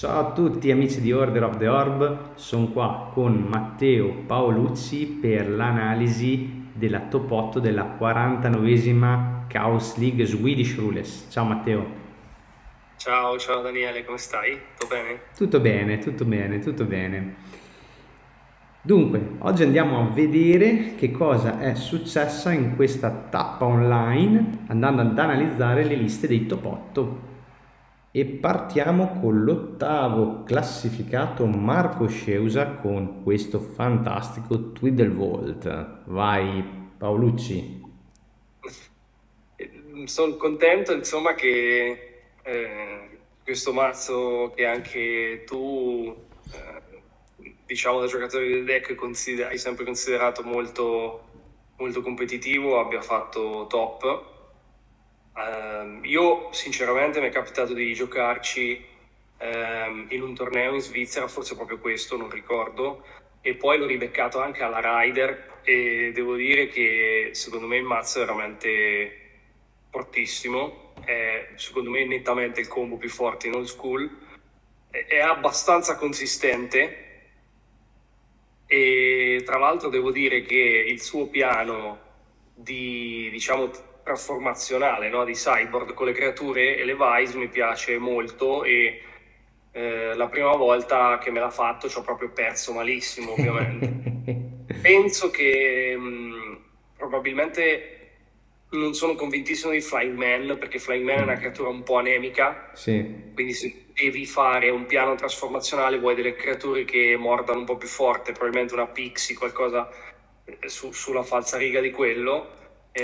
Ciao a tutti amici di Order of the Orb, sono qua con Matteo Paolucci per l'analisi della top 8 della 49esima Chaos League Swedish Rules. Ciao Matteo. Ciao Daniele, come stai? Tutto bene? Tutto bene, tutto bene, tutto bene. Dunque, oggi andiamo a vedere che cosa è successa in questa tappa online, andando ad analizzare le liste dei top 8. E partiamo con l'ottavo classificato Marco Sceusa con questo fantastico Twiddlevolt. Vai Paolucci. Sono contento, insomma, che questo mazzo che anche tu, diciamo da giocatore del deck, hai sempre considerato molto competitivo, abbia fatto top. Io sinceramente mi è capitato di giocarci in un torneo in Svizzera, forse proprio questo, non ricordo, e poi l'ho ribeccato anche alla Ryder e devo dire che secondo me il mazzo è veramente fortissimo, è secondo me nettamente il combo più forte in old school, è abbastanza consistente e tra l'altro devo dire che il suo piano di, diciamo, trasformazionale, no? Di sideboard con le creature e le Vise mi piace molto e la prima volta che me l'ha fatto ci ho proprio perso malissimo, ovviamente. Penso che probabilmente non sono convintissimo di Flying Man, perché Flying Man è una creatura un po' anemica, Sì. quindi se devi fare un piano trasformazionale vuoi delle creature che mordano un po' più forte, probabilmente una Pixie, qualcosa sulla falsariga di quello.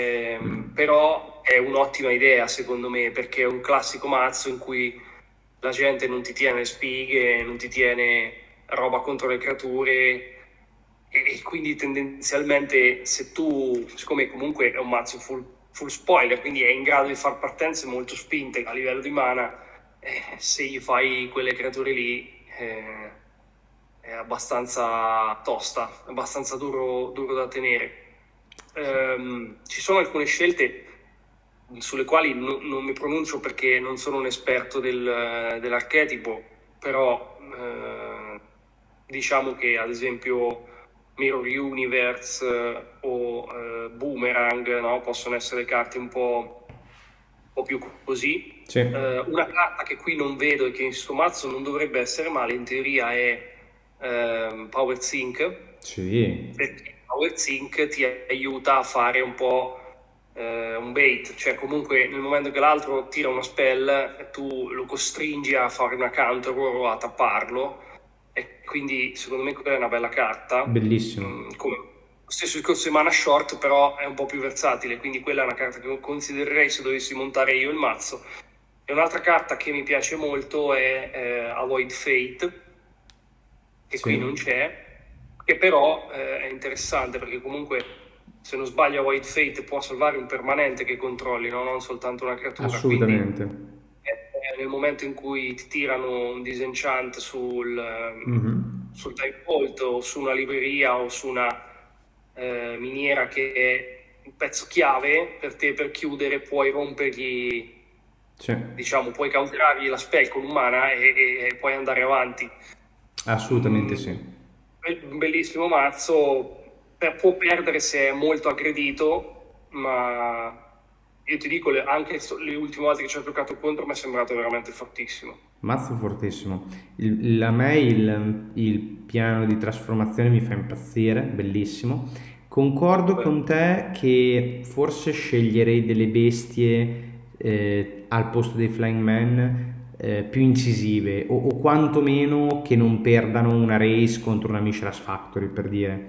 Però è un'ottima idea secondo me, perché è un classico mazzo in cui la gente non ti tiene spighe, non ti tiene roba contro le creature e quindi tendenzialmente se tu, siccome comunque è un mazzo full spoiler, quindi è in grado di far partenze molto spinte a livello di mana, se gli fai quelle creature lì è abbastanza tosta, è abbastanza duro da tenere. Ci sono alcune scelte sulle quali non mi pronuncio perché non sono un esperto dell'archetipo, però diciamo che ad esempio Mirror Universe o Boomerang, no? Possono essere carte un po' più così. Sì. Una carta che qui non vedo e che in sto mazzo non dovrebbe essere male in teoria è Power Sync, Sì. perché Power Sync ti aiuta a fare un po' un bait, cioè comunque nel momento che l'altro tira una spell tu lo costringi a fare una counter o a tapparlo e quindi secondo me quella è una bella carta. Bellissimo. Come lo stesso discorso di mana short, però è un po' più versatile, quindi quella è una carta che considererei se dovessi montare io il mazzo. E un'altra carta che mi piace molto è Avoid Fate, che qui non Sì. c'è, che però è interessante perché comunque se non sbaglio White Fate può salvare un permanente che controlli, no? Non soltanto una creatura, quindi Assolutamente. nel momento in cui ti tirano un disenchant Mhm. sul Time Vault o su una libreria o su una miniera che è un pezzo chiave per te per chiudere, puoi rompergli, Sì. diciamo, puoi counterargli la spell con un mana e puoi andare avanti. Assolutamente Mm, sì. un bellissimo mazzo, può perdere se è molto aggredito, ma io ti dico, anche le ultime volte che ci ho giocato contro mi è sembrato veramente fortissimo. Mazzo fortissimo. A me il piano di trasformazione mi fa impazzire, bellissimo. Concordo Beh, con te che forse sceglierei delle bestie al posto dei Flying Man più incisive o quantomeno che non perdano una race contro una Mishra's Factory per dire.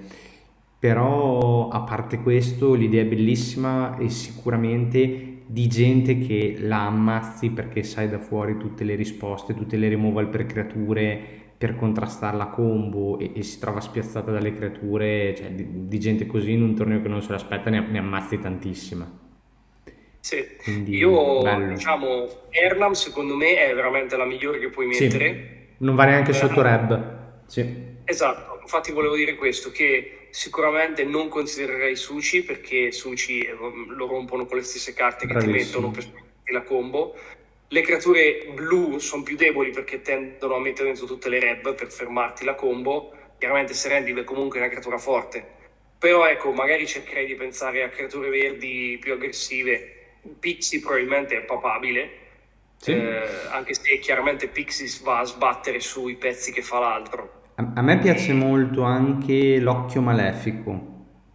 Però a parte questo l'idea è bellissima e sicuramente di gente che la ammazzi perché sai da fuori tutte le risposte, tutte le removal per creature per contrastare la combo e si trova spiazzata dalle creature, cioè di gente così in un torneo che non se l'aspetta ne ammazzi tantissima. sì, Quindi io bello. diciamo, Ernam secondo me è veramente la migliore che puoi Sì, mettere. non va neanche sotto Eh, Reb. Sì, Esatto, infatti volevo dire questo, che sicuramente non considererei Sushi perché Sushi lo rompono con le stesse carte che ti mettono bravissimo. per spingerti la combo. Le creature blu sono più deboli perché tendono a mettere dentro tutte le reb per fermarti la combo. Chiaramente Serendib è comunque una creatura forte. Però ecco, magari cercherei di pensare a creature verdi più aggressive. Pixie probabilmente è papabile, Sì. anche se chiaramente Pixie va a sbattere sui pezzi che fa l'altro. A me piace E molto anche l'occhio malefico.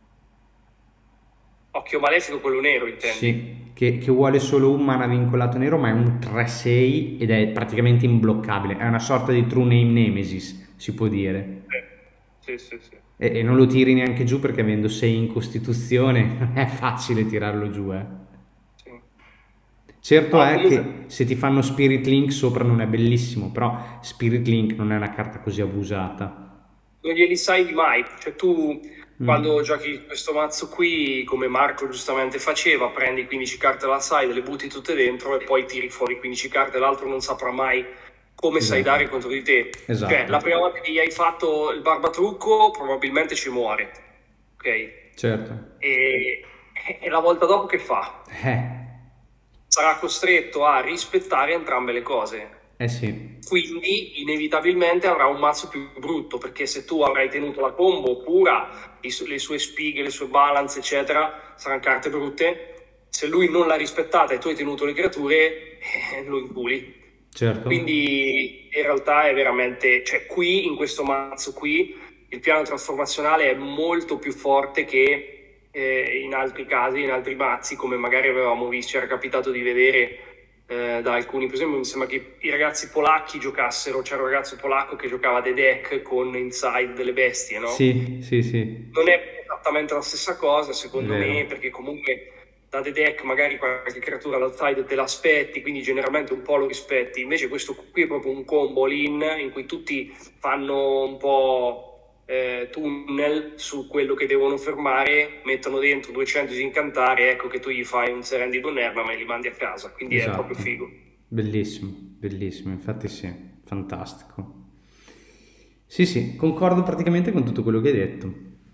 Occhio Malefico, quello nero, intendi? Sì, che vuole solo un mana vincolato nero, ma è un 3-6 ed è praticamente imbloccabile. È una sorta di True Name Nemesis, si può dire. Sì, sì, sì. E non lo tiri neanche giù perché avendo 6 in Costituzione non è facile tirarlo giù, eh. Sì. Certo No, è comunque che se ti fanno Spirit Link sopra non è bellissimo, però Spirit Link non è una carta così abusata. non glieli sai mai. Cioè tu quando Mm, giochi questo mazzo qui, come Marco giustamente faceva, prendi 15 carte alla side, le butti tutte dentro e poi tiri fuori 15 carte, l'altro non saprà mai come sai esatto, dare contro di te. Cioè, esatto, la prima volta che gli hai fatto il barbatrucco, probabilmente ci muore, ok? certo. E la volta dopo che fa? Eh, Sarà costretto a rispettare entrambe le cose. eh sì, Quindi inevitabilmente avrà un mazzo più brutto, perché se tu avrai tenuto la combo pura, le sue spighe, le sue balance, eccetera, saranno carte brutte. Se lui non l'ha rispettata e tu hai tenuto le creature, lo inculi. certo, Quindi in realtà è veramente, cioè qui, in questo mazzo qui, il piano trasformazionale è molto più forte che in altri casi, in altri mazzi, come magari avevamo visto, ci era capitato di vedere da alcuni, per esempio mi sembra che i ragazzi polacchi giocassero, c'era un ragazzo polacco che giocava The Deck con Inside delle bestie, no? sì, sì, sì, Non è esattamente la stessa cosa, è secondo me, vero. perché comunque da The Deck magari qualche creatura all'outside te l'aspetti, quindi generalmente un po' lo rispetti. Invece questo qui è proprio un combo all-in in cui tutti fanno un po' tunnel su quello che devono fermare, mettono dentro 200 disincantare, ecco che tu gli fai un Serendib Nerva e li mandi a casa, quindi è proprio Esatto, figo. bellissimo, bellissimo, infatti sì, fantastico. Sì, sì, concordo praticamente con tutto quello che hai detto.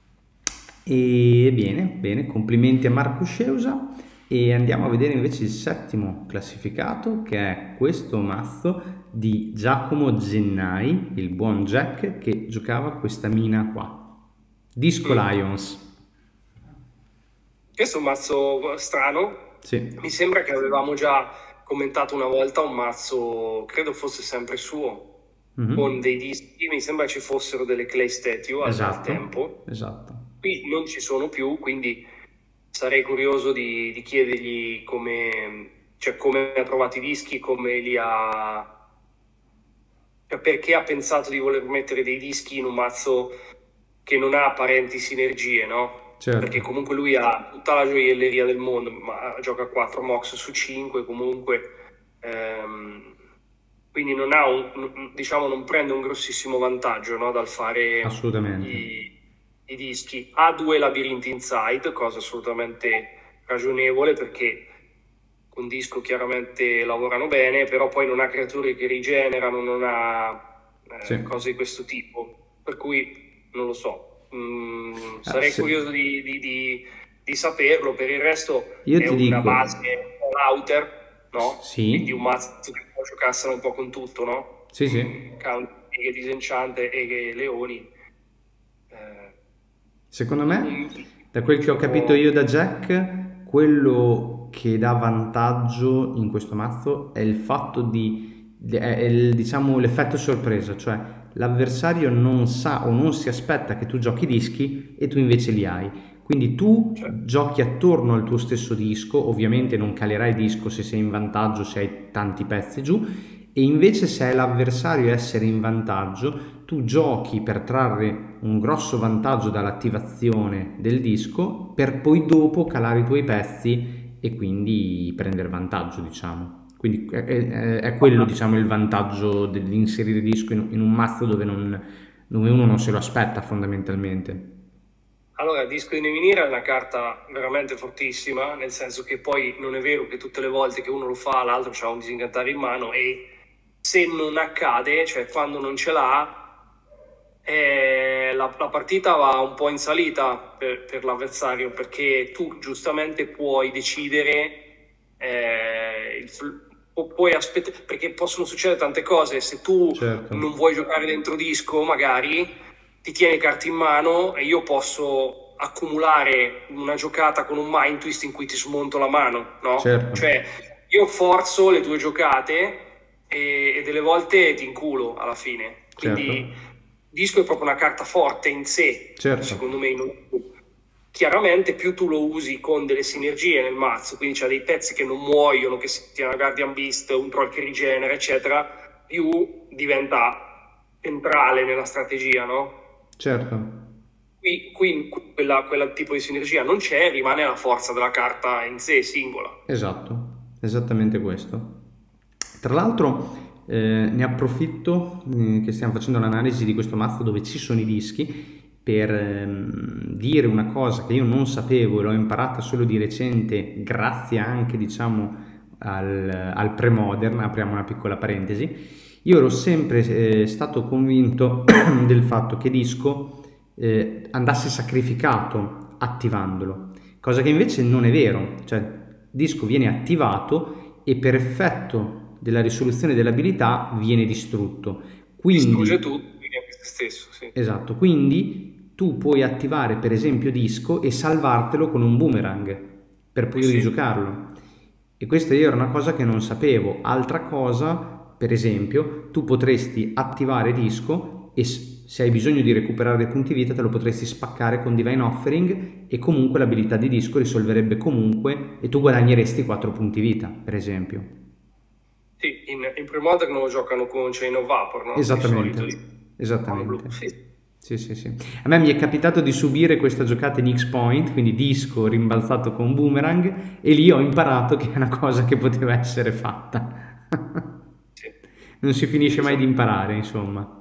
E bene, bene, complimenti a Marco Sceusa e andiamo a vedere invece il settimo classificato che è questo mazzo di Giacomo Gennai, il buon Jack che giocava questa mina qua. Disco Mm. Lions. Questo è un mazzo strano, Sì. mi sembra che avevamo già commentato una volta un mazzo, credo fosse sempre suo, con Mhm. dei dischi, mi sembra ci fossero delle clay statue al Esatto, tempo. esatto. Qui non ci sono più, quindi sarei curioso di chiedergli come, cioè, come ha trovato i dischi, come li ha, cioè, perché ha pensato di voler mettere dei dischi in un mazzo che non ha apparenti sinergie, no? Certo, Perché comunque lui ha tutta la gioielleria del mondo, ma gioca 4 mox su 5 comunque, quindi non ha diciamo, non prende un grossissimo vantaggio, no, dal fare assolutamente. i dischi. Ha 2 labirinti inside, cosa assolutamente ragionevole perché con disco chiaramente lavorano bene, però poi non ha creature che rigenerano, non ha Sì. cose di questo tipo. Per cui non lo so. Sarei Se- curioso di saperlo. Per il resto io è ti una dico, base outer, no? Quindi un sì, mazzo che può giocarsela un po' con tutto, no? sì, sì. Count, e disenchante e leoni. Eh, Secondo un me, da quel che ho capito tipo... io da Jack, quello che dà vantaggio in questo mazzo è il fatto è diciamo l'effetto sorpresa, cioè l'avversario non sa o non si aspetta che tu giochi dischi e tu invece li hai. Quindi tu Cioè, giochi attorno al tuo stesso disco, ovviamente non calerai disco se sei in vantaggio, se hai tanti pezzi giù, e invece se è l'avversario a essere in vantaggio, tu giochi per trarre un grosso vantaggio dall'attivazione del disco per poi dopo calare i tuoi pezzi e quindi prendere vantaggio, diciamo. Quindi è quello, diciamo, il vantaggio dell'inserire disco in un mazzo dove uno non se lo aspetta fondamentalmente. allora, Disco di Nevinira è una carta veramente fortissima, nel senso che poi non è vero che tutte le volte che uno lo fa, l'altro ha un disincantare in mano e se non accade, cioè quando non ce l'ha, la partita va un po' in salita per l'avversario perché tu giustamente puoi decidere puoi aspettare, perché possono succedere tante cose. Se tu certo, non vuoi giocare dentro disco, magari ti tieni le carte in mano e io posso accumulare una giocata con un mind twist in cui ti smonto la mano, no? certo, Cioè, io forzo le tue giocate e delle volte ti inculo alla fine. certo, Quindi disco è proprio una carta forte in sé, certo, secondo me. Chiaramente più tu lo usi con delle sinergie nel mazzo, quindi c'è dei pezzi che non muoiono, che sia una Guardian Beast, un troll che rigenera, eccetera, più diventa centrale nella strategia, no? certo. Qui quella tipo di sinergia non c'è, rimane la forza della carta in sé, singola. Esatto, esattamente questo. Tra l'altro ne approfitto che stiamo facendo l'analisi di questo mazzo dove ci sono i dischi per dire una cosa che io non sapevo e l'ho imparata solo di recente grazie anche diciamo al pre-modern, apriamo una piccola parentesi. Io ero sempre stato convinto del fatto che disco andasse sacrificato attivandolo, cosa che invece non è vero, cioè disco viene attivato e per effetto della risoluzione dell'abilità viene distrutto. Distrugge Quindi, tutto, quindi anche se stesso, sì. esatto, quindi tu puoi attivare per esempio disco e salvartelo con un boomerang per Sì, poi sì. rigiocarlo. E questa io era una cosa che non sapevo. Altra cosa, per esempio, tu potresti attivare disco e se hai bisogno di recuperare dei punti vita te lo potresti spaccare con Divine Offering e comunque l'abilità di disco risolverebbe comunque e tu guadagneresti 4 punti vita, per esempio. Sì, in pre-modern lo giocano con Chain of Vapor, no? Di solito, Esattamente, di mono blu. esattamente. Sì. Sì, sì, sì. A me mi è capitato di subire questa giocata in X-Point, quindi disco rimbalzato con boomerang, e lì ho imparato che è una cosa che poteva essere fatta. Sì. Non si finisce mai di Esatto. imparare, insomma.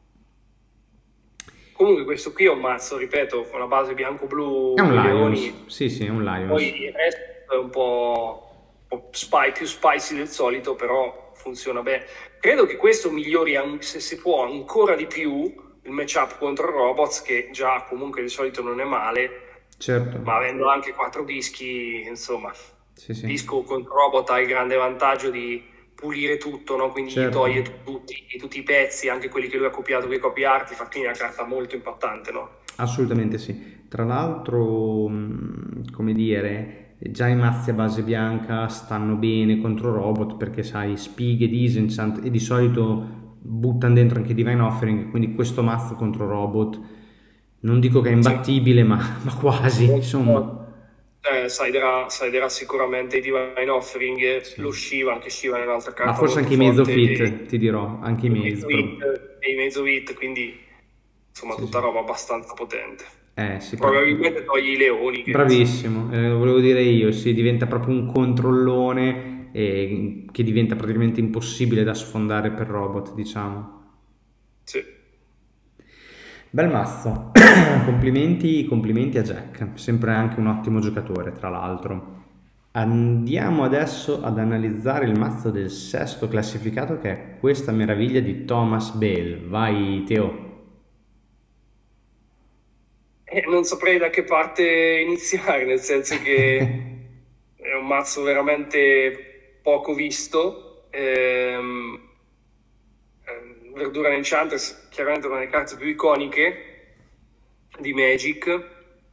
Comunque questo qui è un mazzo, ripeto, con la base È bianco-blu, un due Lions, leoni, sì, sì, è un poi Lions. il resto è un po' più spicy del solito, però funziona bene. Credo che questo migliori, se si può, ancora di più il matchup contro robots, che già comunque di solito non è male, Certo, ma avendo anche 4 dischi, insomma, sì, sì, disco contro robot ha il grande vantaggio di pulire tutto, no? Quindi gli certo. toglie tutti i pezzi, anche quelli che lui ha copiato con i copiarti, fa quindi una carta molto impattante, no? Assolutamente sì. Tra l'altro, come dire, già i mazzi a base bianca stanno bene contro robot perché sai, Spig e Disenchant e di solito buttano dentro anche Divine Offering, quindi questo mazzo contro robot non dico che è Sì. imbattibile, ma quasi, insomma. Siderà sicuramente i Divine Offering, Sì. lo Shivan, che Shivan è un'altra Ma carta forse molto anche i Maze of forte, It, ti dirò, anche i e Maze. Mezzo Hit, e i Mezzo Hit, quindi insomma Sì, tutta sì. roba abbastanza potente. Sì, Probabilmente togli i leoni, che insomma. bravissimo, lo volevo dire io, sì, diventa proprio un controllone che diventa praticamente impossibile da sfondare per robot, diciamo. Sì. Bel mazzo, complimenti, complimenti a Jack, sempre anche un ottimo giocatore, tra l'altro. Andiamo adesso ad analizzare il mazzo del sesto classificato che è questa meraviglia di Thomas Bale. Vai Teo. Non saprei da che parte iniziare, nel senso che è un mazzo veramente poco visto. Verdura Enchantress, chiaramente una delle carte più iconiche di Magic.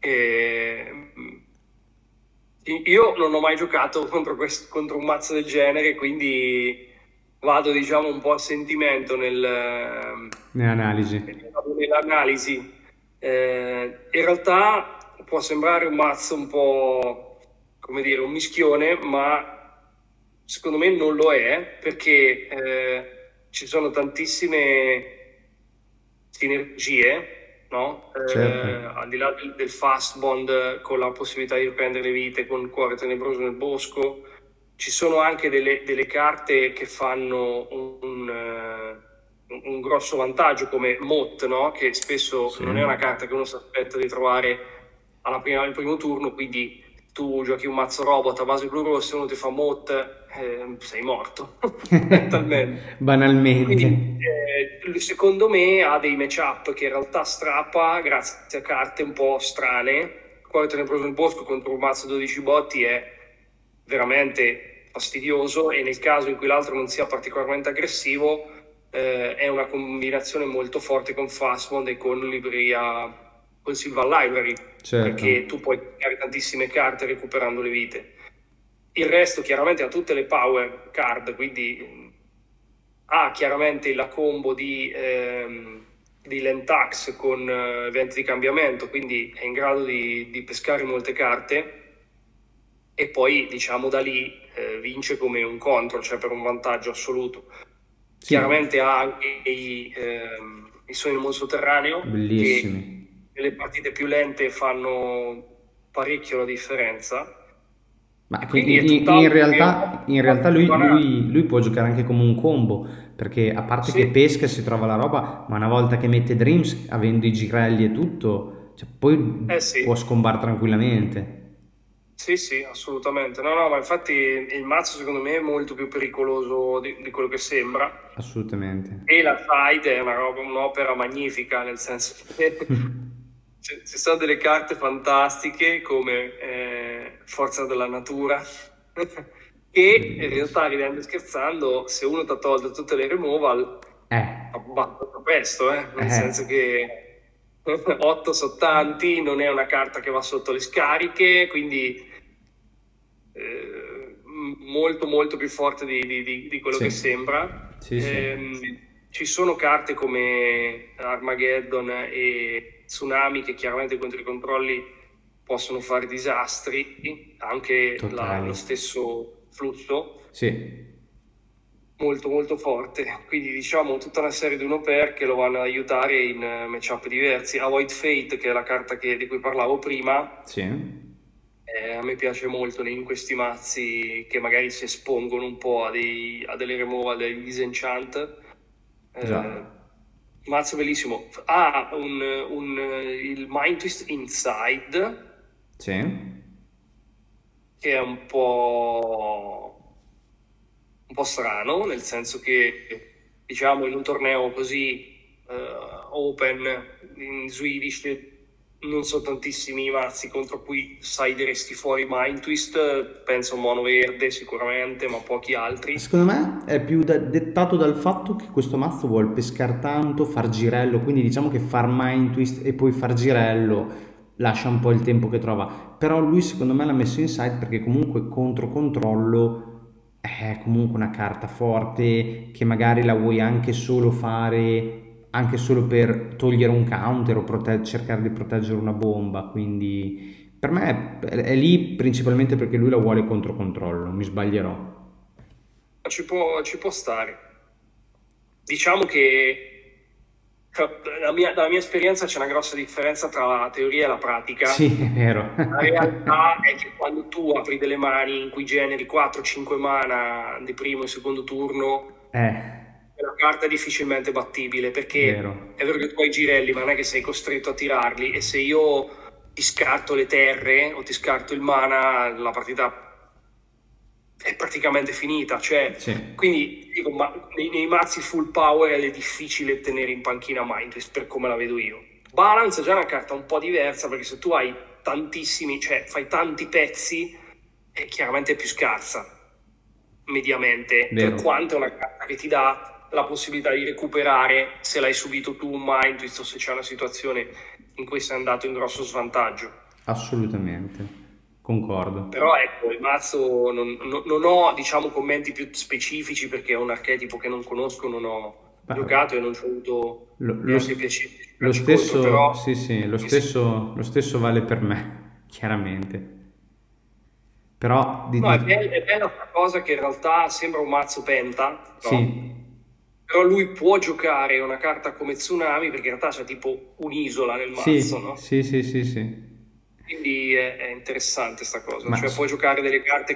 Io non ho mai giocato contro un mazzo del genere, quindi vado, diciamo, un po' a sentimento Nell'analisi. nell'analisi. In realtà può sembrare un mazzo un po', come dire, un mischione, ma secondo me non lo è, perché ci sono tantissime sinergie, no? Certo, Al di là del fast bond con la possibilità di riprendere le vite con Cuore Tenebroso nel Bosco, ci sono anche delle carte che fanno un grosso vantaggio come Mott, no? Che spesso sì. non è una carta che uno si aspetta di trovare al primo turno, quindi tu giochi un mazzo robot a base blu-rosso, uno ti fa Mott, sei morto, mentalmente. Quindi Banalmente. secondo me ha dei matchup che in realtà strappa grazie a carte un po' strane. Cuore Tenebroso nel Bosco contro un mazzo 12 botti è veramente fastidioso, e nel caso in cui l'altro non sia particolarmente aggressivo, è una combinazione molto forte con Fastmod e con Silvan Library, certo. perché tu puoi creare tantissime carte recuperando le vite. Il resto chiaramente ha tutte le power card, quindi ha chiaramente la combo di Lentax con eventi di cambiamento, quindi è in grado di pescare molte carte, e poi diciamo da lì vince come un control, cioè per un vantaggio assoluto. Sì, Chiaramente ha anche i suoni nel mondo sotterraneo, bellissimi. che nelle partite più lente fanno parecchio la differenza. Ma E quindi è tutt'altro che in realtà banale. lui può giocare anche come un combo, perché a parte che Sì, pesca e si trova la roba, ma una volta che mette Dreams, avendo i girelli e tutto, cioè, poi eh può sì. scombar tranquillamente. Sì, sì, assolutamente. No, no, ma infatti il mazzo secondo me è molto più pericoloso di quello che sembra. Assolutamente. E la side è un'opera magnifica, nel senso che ci sono delle carte fantastiche come Forza della Natura, che in realtà, Bellissimo. ridendo e scherzando, se uno ti ha tolto tutte le removal, Eh, abbastanza presto, nel senso eh, che 8 sono tanti, non è una carta che va sotto le scariche, quindi molto molto più forte di quello che sì, sembra. sì, sì, Ci sono carte come Armageddon e Tsunami che chiaramente contro i controlli possono fare disastri, anche lo totali. stesso flusso Sì, molto molto forte, quindi diciamo tutta una serie di 1 per che lo vanno ad aiutare in matchup diversi. Avoid Fate, che è la carta di cui parlavo prima, sì, a me piace molto in questi mazzi che magari si espongono un po' a delle removal, dei disenchant. già, Mazzo bellissimo. Ha il Mind Twist Inside, sì. che è un po' strano, nel senso che, diciamo, in un torneo così open in Swedish non sono tantissimi i mazzi contro cui sai diresti fuori Mind Twist. Penso Mono Verde sicuramente, ma pochi altri. Secondo me è più dettato dal fatto che questo mazzo vuole pescar tanto, far girello, quindi diciamo che far mind twist e poi far girello lascia un po' il tempo che trova. Però lui secondo me l'ha messo in side perché comunque contro controllo è comunque una carta forte che magari la vuoi anche solo fare, anche solo per togliere un counter o cercare di proteggere una bomba. Quindi per me è lì principalmente perché lui la vuole contro controllo, mi sbaglierò. Ci può stare. Diciamo che dalla mia esperienza c'è una grossa differenza tra la teoria e la pratica. Sì, è vero. La realtà è che quando tu apri delle mani in cui generi 4-5 mana di primo e secondo turno, Eh, la carta è difficilmente battibile, vero. perché è vero che tu hai i girelli, ma non è che sei costretto a tirarli, e se io ti scarto le terre o ti scarto il mana, la partita è praticamente finita. Cioè, Sì, quindi dico, ma nei mazzi full power è difficile tenere in panchina Mindtwist per come la vedo io. Balance è già una carta un po' diversa, perché se tu hai tantissimi, cioè fai tanti pezzi, chiaramente è più scarsa mediamente, per vero. quanto è una carta che ti dà la possibilità di recuperare se l'hai subito tu un Mindtwist o se c'è una situazione in cui sei andato in grosso svantaggio. Assolutamente. Concordo. Però ecco, il mazzo non ho, diciamo, commenti più specifici, perché è un archetipo che non conosco, non ho Ma giocato e non ci ho avuto Lo, lo neanche s- piacere di lo giocarci contro, stesso, però sì, sì, sì. lo stesso vale per me, chiaramente. Però No, è bella questa cosa che in realtà sembra un mazzo penta, no? sì, Però lui può giocare una carta come Tsunami, perché in realtà c'è tipo un'isola nel mazzo, sì, no? sì, sì, sì, sì. Quindi è interessante sta cosa, Ma cioè s- puoi giocare delle carte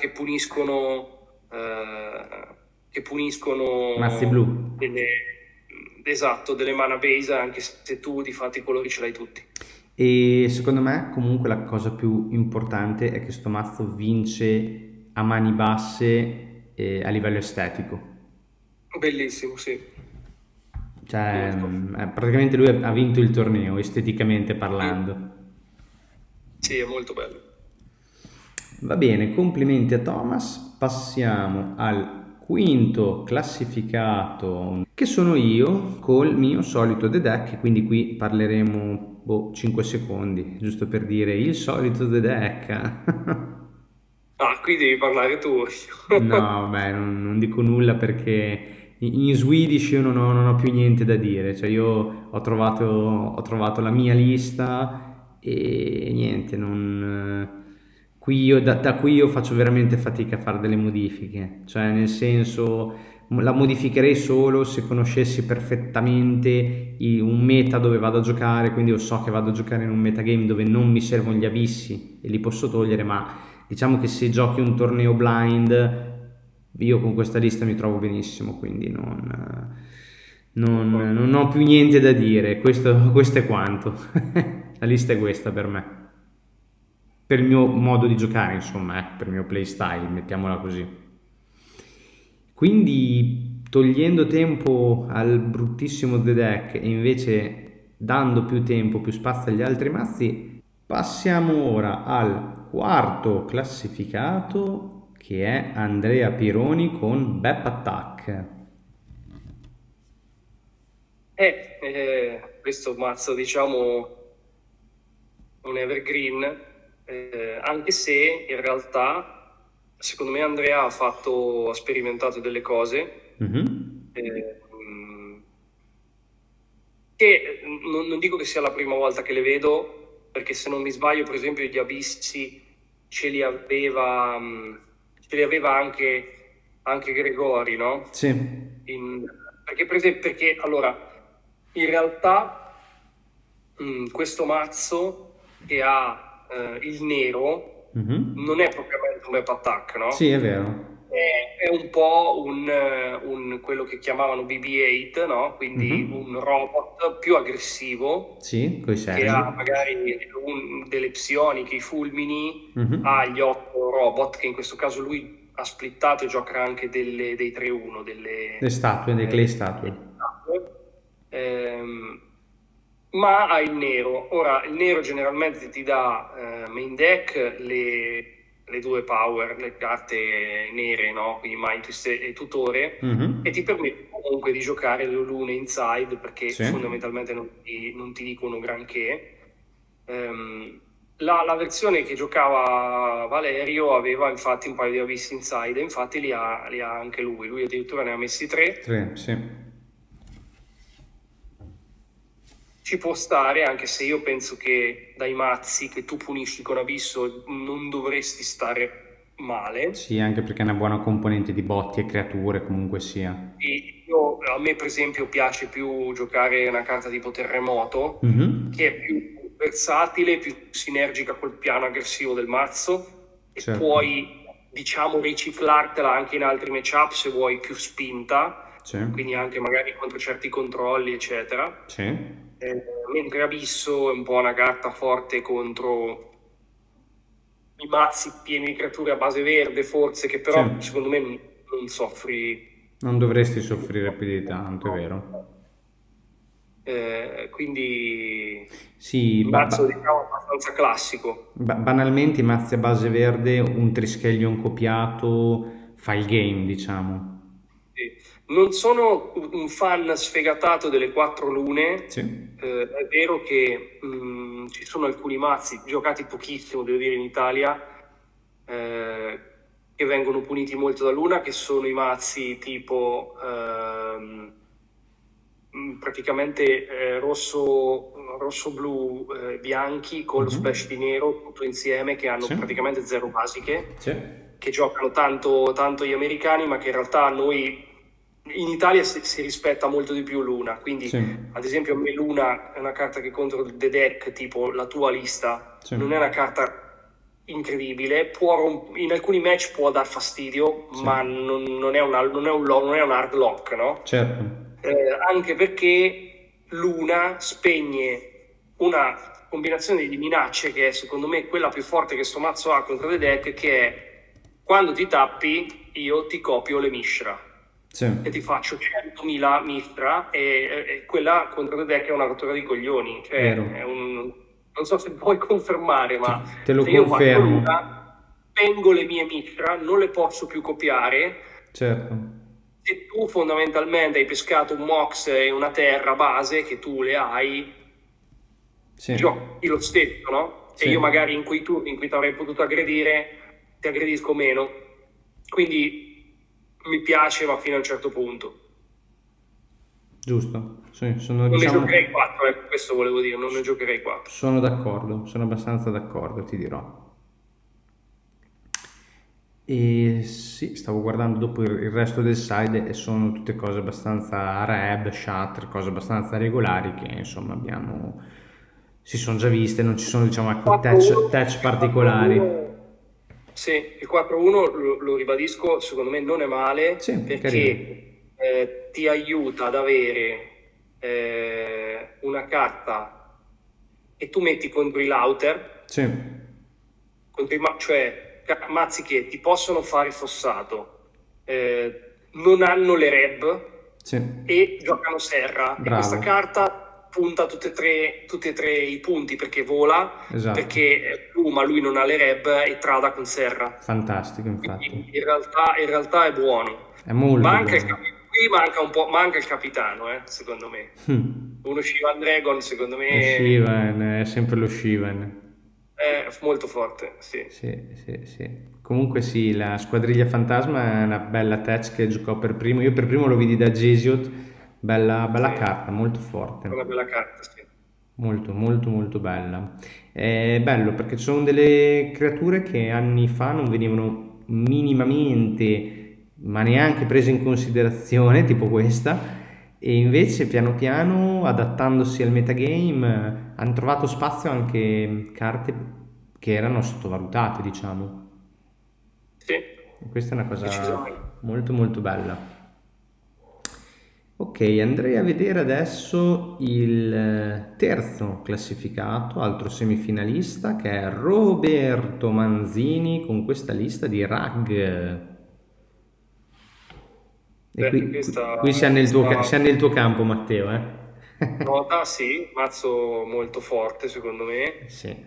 che mazzi puniscono blu. esatto, delle mana base, anche se tu di fatto i colori ce l'hai tutti. E secondo me comunque la cosa più importante è che sto mazzo vince a mani basse a livello estetico. Bellissimo, sì, Cioè, molto. praticamente lui ha vinto il torneo, esteticamente Mm. parlando. Sì, è molto bello. Va bene, complimenti a Thomas. Passiamo al quinto classificato, che sono io col mio solito The Deck, quindi qui parleremo 5 secondi, giusto per dire il solito The Deck. Ah, qui devi parlare tu. No, beh, non dico nulla perché in Swedish io non ho più niente da dire, cioè io ho trovato la mia lista e niente, qui da qui io faccio veramente fatica a fare delle modifiche, cioè nel senso la modificherei solo se conoscessi perfettamente un meta dove vado a giocare, quindi io so che vado a giocare in un metagame dove non mi servono gli abissi e li posso togliere, ma diciamo che se giochi un torneo blind, io con questa lista mi trovo benissimo, quindi non ho più niente da dire. Questo è quanto. La lista è questa per me. Per il mio modo di giocare, insomma, per il mio playstyle, mettiamola così. Quindi, togliendo tempo al bruttissimo The Deck e invece dando più tempo, più spazio agli altri mazzi, passiamo ora al quarto classificato, che è Andrea Pironi con Bep Attack. Questo mazzo, diciamo, un evergreen, anche se in realtà, secondo me, Andrea ha sperimentato delle cose che non dico che sia la prima volta che le vedo, perché se non mi sbaglio, per esempio, gli abissi ce li aveva anche Gregori, no? Sì. Perché allora, in realtà questo mazzo che ha il nero non è propriamente un web attack, no? Sì, è vero. È un po' quello che chiamavano BB-8, no? Quindi un robot più aggressivo, sì, coi che ha servi. magari delle psioniche, i fulmini, ha gli 8 robot, che in questo caso lui ha splittato e gioca anche dei 3-1, Le statue, dei clay statue. Ma ha il nero. Ora, il nero generalmente ti dà main deck le due power, le carte nere, no? Quindi Mind Twist e Tutore, e ti permette comunque di giocare le lune inside, perché Sì. fondamentalmente non ti dicono granché. La versione che giocava Valerio aveva infatti un paio di abissi inside, e infatti li ha anche lui addirittura ne ha messi 3. 3, sì. Ci può stare, anche se io penso che dai mazzi che tu punisci con abisso non dovresti stare male. Sì, anche perché è una buona componente di botti e creature, comunque sia. A me per esempio piace più giocare una carta tipo Terremoto, che è più versatile, più sinergica col piano aggressivo del mazzo, e Certo. puoi, diciamo, riciclartela anche in altri matchup se vuoi più spinta, Sì. quindi anche magari contro certi controlli, eccetera. Sì. Mentre Abisso è un po' una carta forte contro i mazzi pieni di creature a base verde, forse, che però Sì. secondo me non soffri. Non dovresti soffrire più di tanto, è vero. Quindi Sì, il mazzo diciamo abbastanza classico. banalmente i mazzi a base verde, un Triskelion copiato, fa il game, diciamo. Sì. Non sono un fan sfegatato delle 4 lune. Sì. È vero che ci sono alcuni mazzi giocati pochissimo, devo dire, in Italia, che vengono puniti molto da luna, che sono i mazzi tipo praticamente rosso-blu bianchi con lo splash di nero tutto insieme, che hanno praticamente 0 basiche, che giocano tanto gli americani, ma che in realtà noi in Italia si rispetta molto di più Luna. Quindi ad esempio a me Luna è una carta che contro il deck, tipo la tua lista, non è una carta incredibile, in alcuni match può dar fastidio, ma non è un hard lock, no? Certo. Anche perché Luna spegne una combinazione di minacce che è secondo me quella più forte che sto mazzo ha contro the deck, che è: quando ti tappi io ti copio le Mishra e ti faccio 100.000 Mishra, e quella contro the deck è una rottura di coglioni, cioè non so se puoi confermare, ma te lo se io confermo. Luna, spengo le mie mitra, non le posso più copiare. Certo. Se tu fondamentalmente hai pescato un Mox e una terra base, che tu le hai, Sì. giochi lo stesso, no? Sì. E io magari in quei turni in cui ti avrei potuto aggredire, ti aggredisco meno. Quindi mi piace, ma fino a un certo punto. Giusto. Sì, sono, Non ne diciamo, giocherei 4, questo volevo dire, non ne giocherei 4. sono d'accordo, sono abbastanza d'accordo, ti dirò. E sì, stavo guardando dopo il resto del side e sono tutte cose abbastanza reb, shatter, cose abbastanza regolari che insomma abbiamo, si sono già viste, non ci sono diciamo ecco, 4-1, touch il particolari. 4-1, sì, il 4-1 lo ribadisco, secondo me non è male Sì, carino. perché ti aiuta ad avere una carta che tu metti contro i louter, Sì, cioè mazzi che ti possono fare fossato, non hanno le reb sì, e giocano serra. E questa bravo, carta punta tutti e tre i punti perché vola, esatto, perché è blu ma lui non ha le reb e trada con serra. fantastico Quindi infatti, in realtà è buono. è molto Manca buono. qui manca un po', manca il capitano, secondo me. Uno Shivan Dragon, secondo Lo me, Shivan, è sempre lo Shivan. è molto forte, sì. Sì, sì, sì. Comunque sì, la Squadriglia Fantasma è una bella touch che giocò per primo. Io per primo lo vidi da Gesiot, bella, Sì, bella è carta, molto forte. una bella carta, sì. Molto, molto, molto bella. È bello perché ci sono delle creature che anni fa non venivano minimamente, ma neanche prese in considerazione, tipo questa, e invece piano piano, adattandosi al metagame, hanno trovato spazio anche carte che erano sottovalutate, diciamo. Sì, E questa è una decisamente. cosa molto, molto bella. Ok, andrei a vedere adesso il terzo classificato, altro semifinalista, che è Roberto Manzini con questa lista di rag. E Beh, qui sei nel tuo campo, Matteo, eh? nota, sì, mazzo molto forte secondo me. Sì.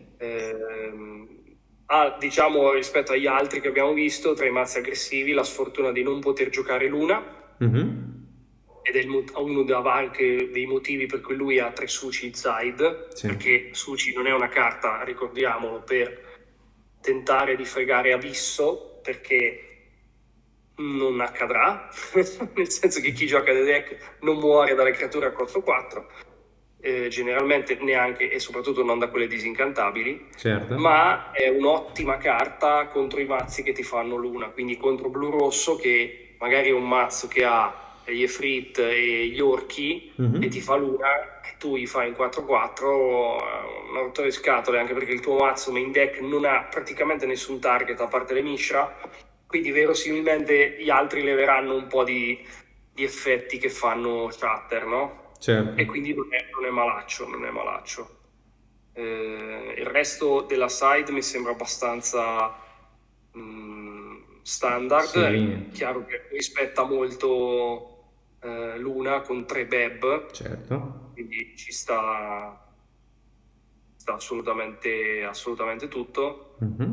Diciamo rispetto agli altri che abbiamo visto, tra i mazzi aggressivi, la sfortuna di non poter giocare Luna, Mhm. ed è uno anche dei motivi per cui lui ha 3 Suci inside, Sì. perché Suci non è una carta, ricordiamolo, per tentare di fregare Abisso, perché non accadrà, nel senso che chi gioca The deck non muore dalle creature a costo 4, generalmente neanche e soprattutto non da quelle disincantabili, Certo. ma è un'ottima carta contro i mazzi che ti fanno Luna, quindi contro blu-rosso che magari è un mazzo che ha gli Efrit e gli Orchi e ti fa Luna, e tu gli fai in 4-4 una rottura di scatole, anche perché il tuo mazzo main deck non ha praticamente nessun target a parte le Mishra, quindi verosimilmente gli altri leveranno un po' di effetti che fanno shatter, no? Certo. E quindi non è malaccio, non è malaccio. Il resto della side mi sembra abbastanza standard. Sì. È chiaro che rispetta molto Luna con 3 Beb, Certo. quindi ci sta assolutamente tutto.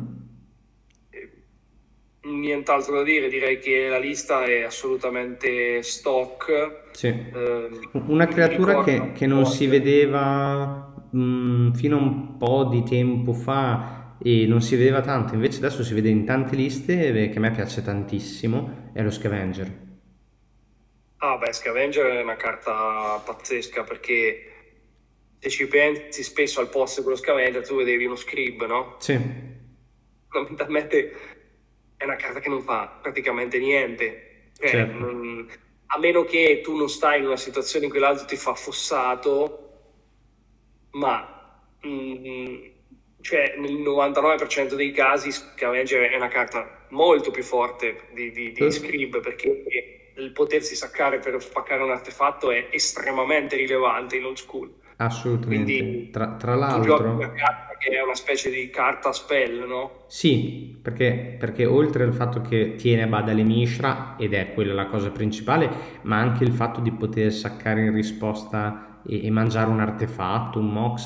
Nient'altro da dire, direi che la lista è assolutamente stock. Sì. Una creatura che non si vedeva fino a un po' di tempo fa e non si vedeva tanto, invece adesso si vede in tante liste che a me piace tantissimo, è lo Scavenger. Ah, beh, Scavenger è una carta pazzesca perché se ci pensi spesso al posto di quello Scavenger tu vedevi uno Scrib, no? Sì. Fondamentalmente è una carta che non fa praticamente niente. Cioè, Certo. a meno che tu non stai in una situazione in cui l'altro ti fa fossato, ma cioè, nel 99% dei casi Scavenger è una carta molto più forte di Scrib, perché il potersi saccare per spaccare un artefatto è estremamente rilevante in old school. Assolutamente. Quindi Tra tu giochi una l'altro, carta che è una specie di carta spell, no? sì, perché oltre al fatto che tiene a bada le Mishra, ed è quella la cosa principale, ma anche il fatto di poter saccare in risposta e mangiare un artefatto, un Mox,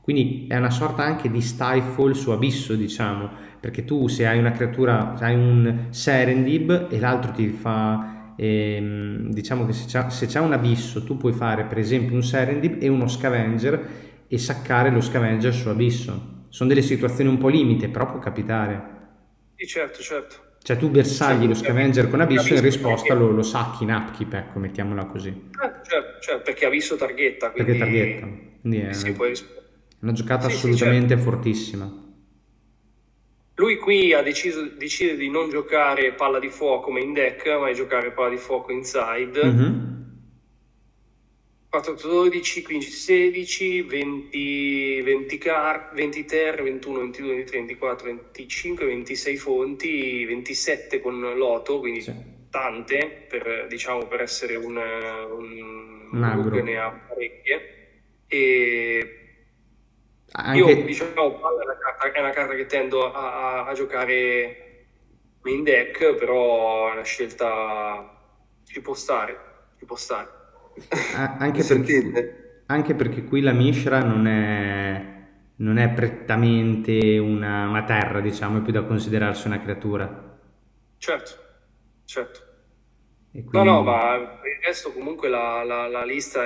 Quindi è una sorta anche di stifle su abisso, diciamo, perché tu se hai una creatura, se hai un Serendib e l'altro ti fa, diciamo che se c'è un abisso, tu puoi fare per esempio un Serendib e uno Scavenger e saccare lo Scavenger su abisso. Sono delle situazioni un po' limite, però può capitare. Sì, certo, certo. Cioè tu bersagli Certo, lo Scavenger con abisso e in capisco risposta perché, lo sacchi in upkeep, ecco, mettiamola così. certo, perché ha visto targhetta, Perché targhetta. quindi Quindi è sì, sì, puoi rispondere. una giocata Sì, sì, certo. assolutamente fortissima. Lui qui ha decide di non giocare palla di fuoco main deck, ma di giocare palla di fuoco inside. Mhm. 4, 12, 15, 16, 20, 20 terre, 21, 22, 23, 24, 25, 26 fonti, 27 con Loto, Sì. quindi tante per, diciamo, per essere Un un Rug aggro. ne ha parecchie. E io, Anche, diciamo, palla è una carta che tendo a giocare main deck, però è una scelta, ci può stare, ci può stare. anche Mi sentite? anche perché qui la Mishra non è prettamente una terra, diciamo, è più da considerarsi una creatura. Certo, certo. E No, no, quindi ma per il resto comunque la lista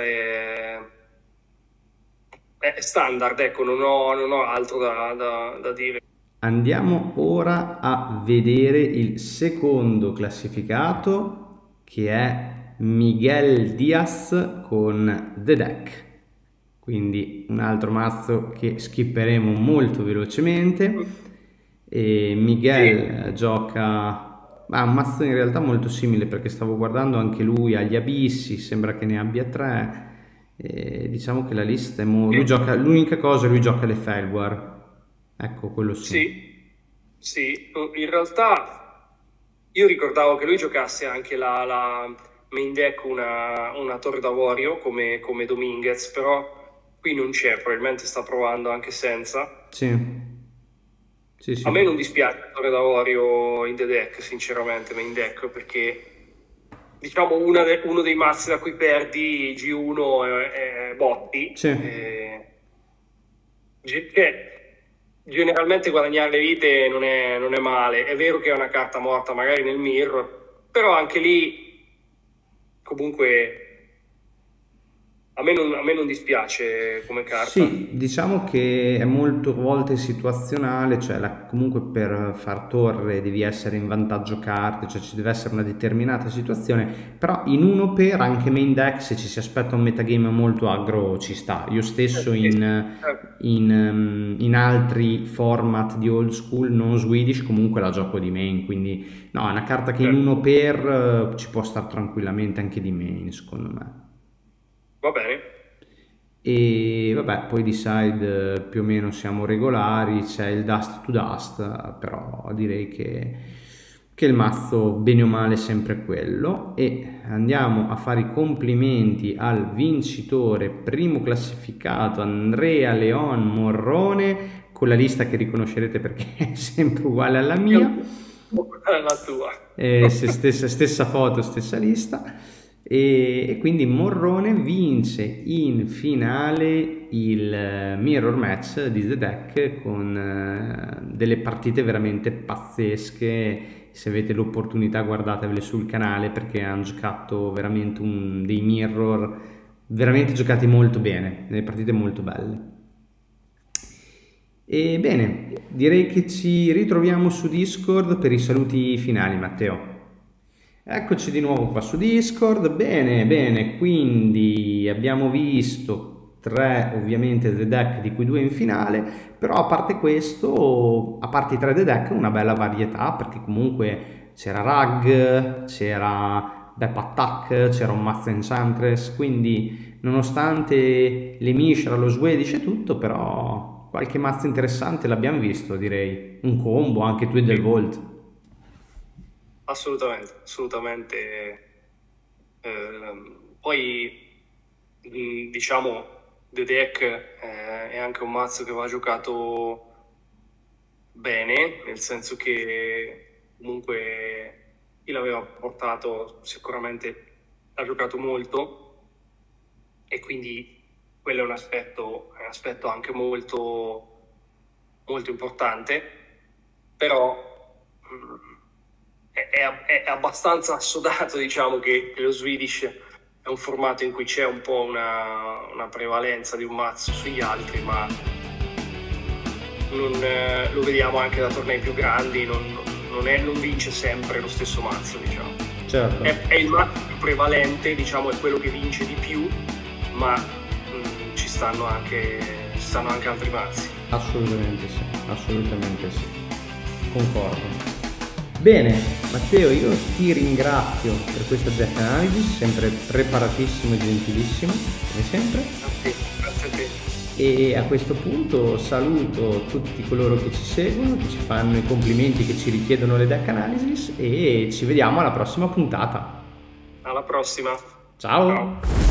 è standard, ecco, non ho altro da dire. andiamo ora a vedere il secondo classificato, che è Miguel Diaz con The Deck. Quindi un altro mazzo che skipperemo molto velocemente. E Miguel gioca un mazzo in realtà molto simile, perché stavo guardando anche lui agli abissi, sembra che ne abbia tre. E diciamo che la lista è lui gioca, l'unica cosa, lui gioca le Felguar, ecco, quello sì. Sì, sì, in realtà io ricordavo che lui giocasse anche la main deck una Torre d'Avorio come Dominguez, però qui non c'è, probabilmente sta provando anche senza. Sì, sì, A me sì. non dispiace Torre d'Avorio in the deck, sinceramente, main deck, perché diciamo uno dei mazzi da cui perdi G1 è Botti. Sì. Cioè, generalmente guadagnare le vite non è male. È vero che è una carta morta magari nel mirror, però anche lì comunque a me non dispiace come carta. Sì, diciamo che è molto a volte situazionale, cioè comunque per far torre devi essere in vantaggio carte, cioè ci deve essere una determinata situazione, però in uno per anche main deck se ci si aspetta un metagame molto aggro ci sta. Io stesso in altri format di old school non Swedish comunque la gioco di main, quindi no, è una carta che in uno per ci può stare tranquillamente anche di main, secondo me. Va bene. E vabbè, poi di side più o meno siamo regolari, c'è il dust to dust, però direi che il mazzo bene o male è sempre quello. E andiamo a fare i complimenti al vincitore, primo classificato, Andrea Leon Morrone, con la lista che riconoscerete perché è sempre uguale alla mia. La tua. Stessa foto, stessa lista. E quindi Morrone vince in finale il mirror match di The Deck con delle partite veramente pazzesche. Se avete l'opportunità guardatevele sul canale, perché hanno giocato veramente dei mirror veramente giocati molto bene, delle partite molto belle. E bene, direi che ci ritroviamo su Discord per i saluti finali, Matteo. Eccoci di nuovo qua su Discord. Bene, bene, quindi abbiamo visto tre ovviamente The Deck, di cui due in finale, però a parte questo, a parte i tre The Deck, una bella varietà, perché comunque c'era Rag, c'era Bep Attack, c'era un mazzo Enchantress, quindi nonostante le Mishra, lo Swedish e tutto, però qualche mazzo interessante l'abbiamo visto, direi. Un combo, anche Twiddle Volt. Assolutamente, assolutamente. Poi diciamo The Deck è anche un mazzo che va giocato bene, nel senso che comunque chi l'aveva portato sicuramente ha giocato molto e quindi quello è un aspetto anche molto, molto importante, però è abbastanza assodato, diciamo, che lo Swedish è un formato in cui c'è un po' una prevalenza di un mazzo sugli altri, ma lo vediamo anche da tornei più grandi, non vince sempre lo stesso mazzo, diciamo. Certo. È il mazzo più prevalente, diciamo, è quello che vince di più, ma ci stanno anche altri mazzi. Assolutamente sì, concordo. Bene, Matteo, io ti ringrazio per questa Jack Analysis, sempre preparatissimo e gentilissimo, come sempre. Grazie a te. E a questo punto saluto tutti coloro che ci seguono, che ci fanno i complimenti, che ci richiedono le Deck Analysis, e ci vediamo alla prossima puntata. Alla prossima. Ciao.